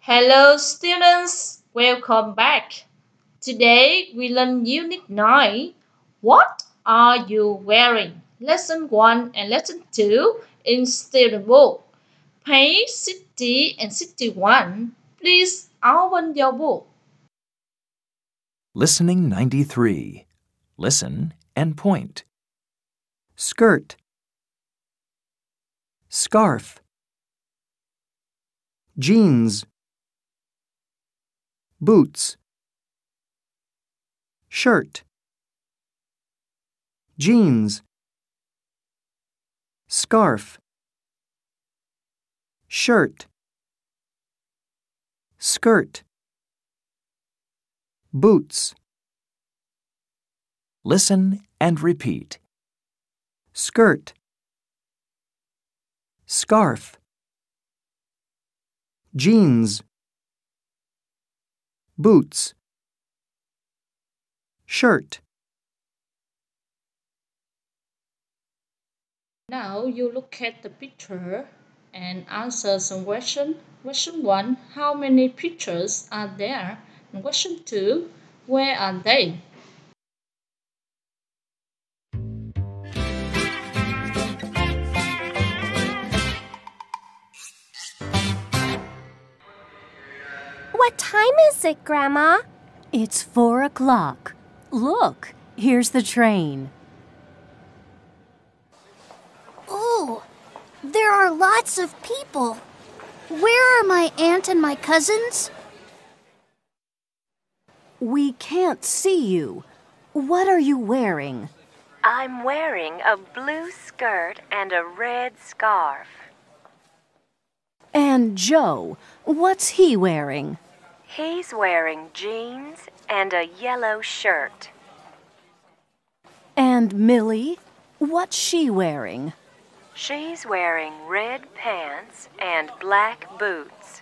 Hello students, welcome back. Today we learn Unit 9. What are you wearing? Lesson 1 and Lesson 2 in student book. Page 60 and 61. Please open your book. Listening 93. Listen and point. Skirt. Scarf. Jeans. Boots. Shirt. Jeans. Scarf. Shirt. Skirt. Boots. Listen and repeat. Skirt. Scarf. Jeans. Boots. Shirt. Now you look at the picture and answer some questions. Question 1. How many pictures are there? And question 2. Where are they? What time is it, Grandma? It's 4 o'clock. Look, here's the train. Oh, there are lots of people. Where are my aunt and my cousins? We can't see you. What are you wearing? I'm wearing a blue skirt and a red scarf. And Joe, what's he wearing? He's wearing jeans and a yellow shirt. And Millie, what's she wearing? She's wearing red pants and black boots.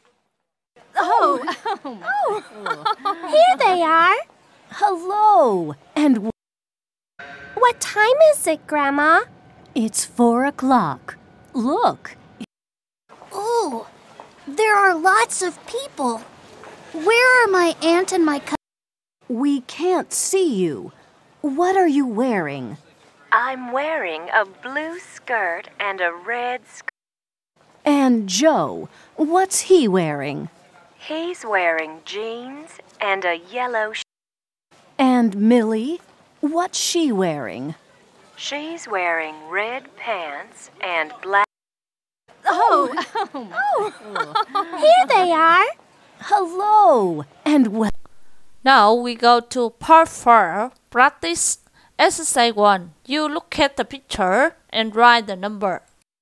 Here they are. Hello! And What time is it, Grandma? it's 4 o'clock. Look, Oh, there are lots of people. Where are my aunt and my cousins? we can't see you. What are you wearing? I'm wearing a blue skirt and a red scarf. And Joe, what's he wearing? He's wearing jeans and a yellow shirt. And Millie, what's she wearing? She's wearing red pants and black. Here they are. Hello! And Now we go to part 4, practice exercise 1. You look at the picture and write the number.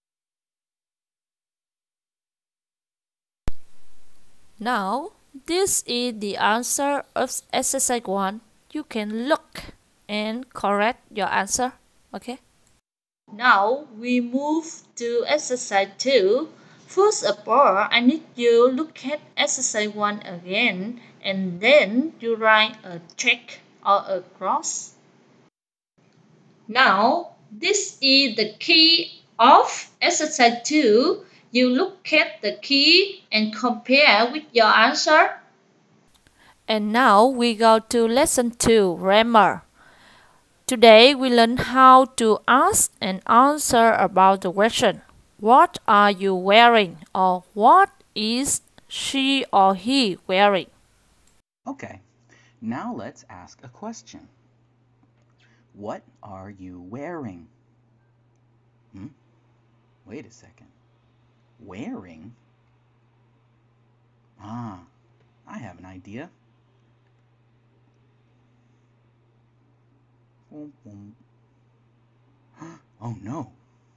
Now, this is the answer of exercise 1. You can look and correct your answer. Okay? Now we move to exercise 2. First of all, I need you look at exercise 1 again and then you write a check or a cross. Now, this is the key of exercise 2. You look at the key and compare with your answer. And now we go to lesson 2, grammar. Today we learn how to ask and answer about the question. What are you wearing? Or what is she or he wearing? Okay, now let's ask a question. What are you wearing? Wait a second. Wearing? I have an idea. Oh no.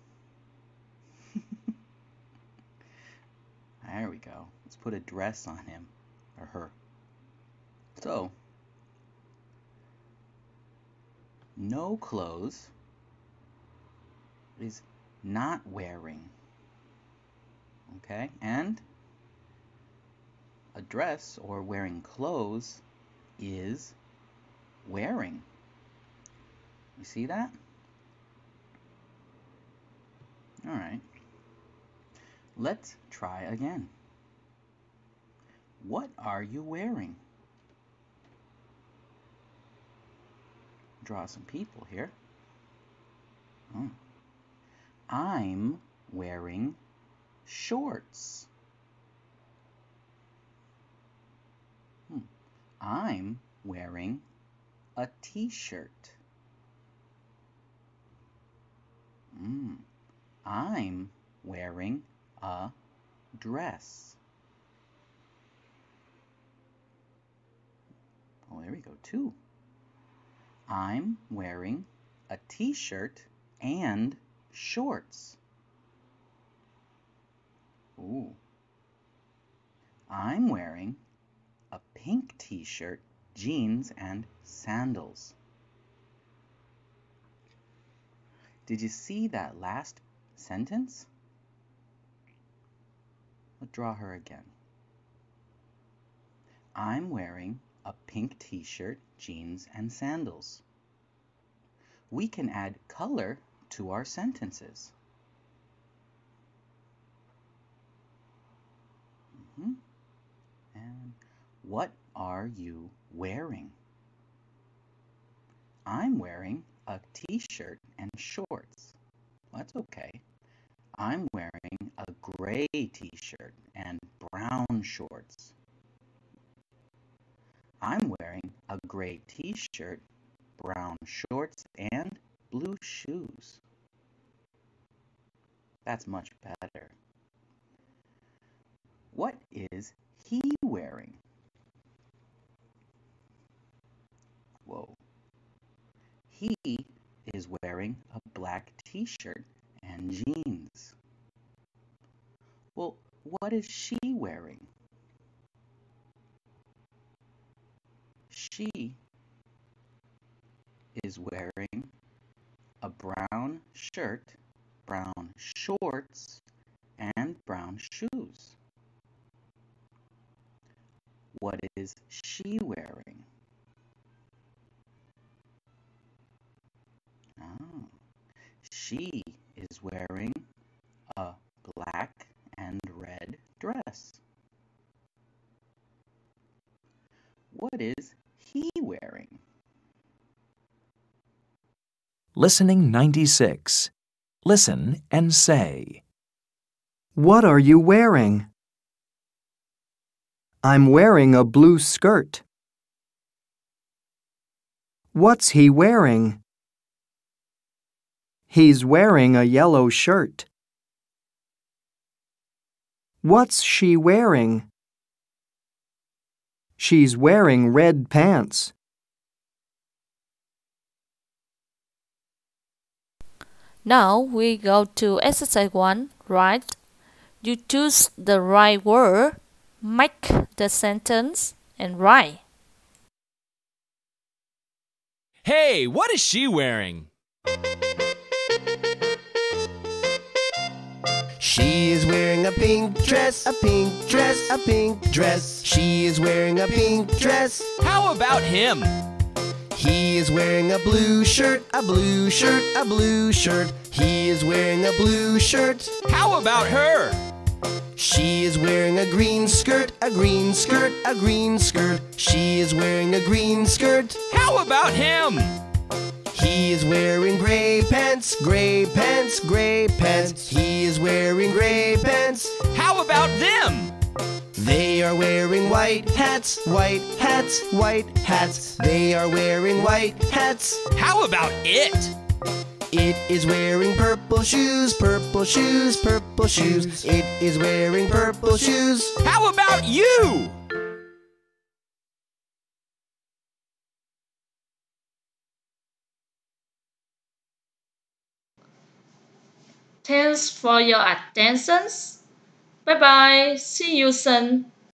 There we go. Let's put a dress on him or her. So, no clothes is not wearing. Okay, and a dress or wearing clothes is wearing. You see that? All right. Let's try again. What are you wearing? Draw some people here. I'm wearing shorts. I'm wearing a t-shirt. I'm wearing a dress. Oh, there we go, two. I'm wearing a t-shirt and shorts. Ooh. I'm wearing a pink t-shirt, jeans, and sandals. Did you see that last sentence? Let's draw her again. I'm wearing a pink t-shirt, jeans, and sandals. We can add color to our sentences. And what are you wearing? I'm wearing a t-shirt and shorts. That's okay. I'm wearing a gray t-shirt and brown shorts. I'm wearing a gray t-shirt, brown shorts, and blue shoes. That's much better. What is he wearing? Whoa. He is wearing a black t-shirt and jeans. Well, what is she wearing? She is wearing a brown shirt, brown shorts, and brown shoes. What is she wearing? Oh, she is wearing a black and red dress. What is he wearing? Listening 96. Listen and say. What are you wearing? I'm wearing a blue skirt. What's he wearing? He's wearing a yellow shirt. What's she wearing? She's wearing red pants. Now we go to exercise 1. Write. You choose the right word, make the sentence, and write. Hey, what is she wearing? She is wearing a pink dress, a pink dress, a pink dress. She is wearing a pink dress. How about him? He is wearing a blue shirt, a blue shirt, a blue shirt. He is wearing a blue shirt. How about her? She is wearing a green skirt, a green skirt, a green skirt. She is wearing a green skirt. How about him? He is wearing gray pants, gray pants, gray pants. He is wearing gray pants. How about them? They are wearing white hats, white hats, white hats. They are wearing white hats. How about it? It is wearing purple shoes, purple shoes, purple shoes. It is wearing purple shoes. How about you? Thanks for your attention. Bye bye. See you soon.